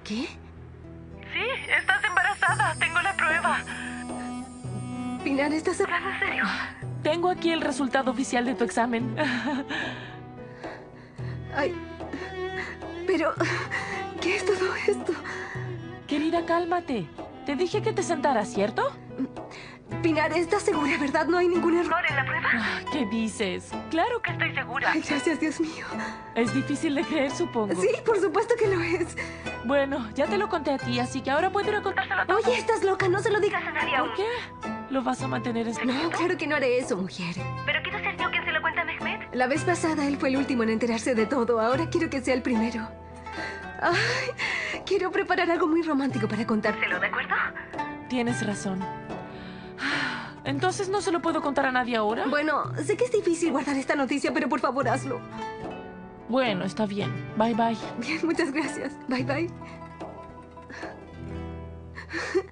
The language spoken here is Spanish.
¿Qué? Sí, estás embarazada. Tengo la prueba. Pinar, ¿estás hablando ¿En serio? Tengo aquí el resultado oficial de tu examen. Ay, pero... ¿qué es todo esto? Querida, cálmate. Te dije que te sentaras, ¿cierto? Pinar, ¿estás segura, verdad? No hay ningún error ¿En la prueba? ¿Qué dices? Claro que Estoy segura. Ay, gracias, Dios mío. es difícil de creer, supongo. Sí, por supuesto que lo es. Bueno, ya te lo conté a ti, así que ahora puedo ir a contárselo a todos. Oye, estás loca, no se lo digas a nadie ¿Por qué? ¿Lo vas a mantener en secreto? No, claro que no haré eso, mujer. ¿Pero quiero ser yo quien se lo cuenta a Mehmet? La vez pasada él fue el último en enterarse de todo. Ahora quiero que sea el primero. Ay, quiero preparar algo muy romántico para contárselo. ¿De acuerdo? Tienes razón. Entonces no se lo puedo contar a nadie ahora. Bueno, sé que es difícil guardar esta noticia, pero por favor hazlo. Bueno, está bien. Bye, bye. Bien, muchas gracias. Bye, bye.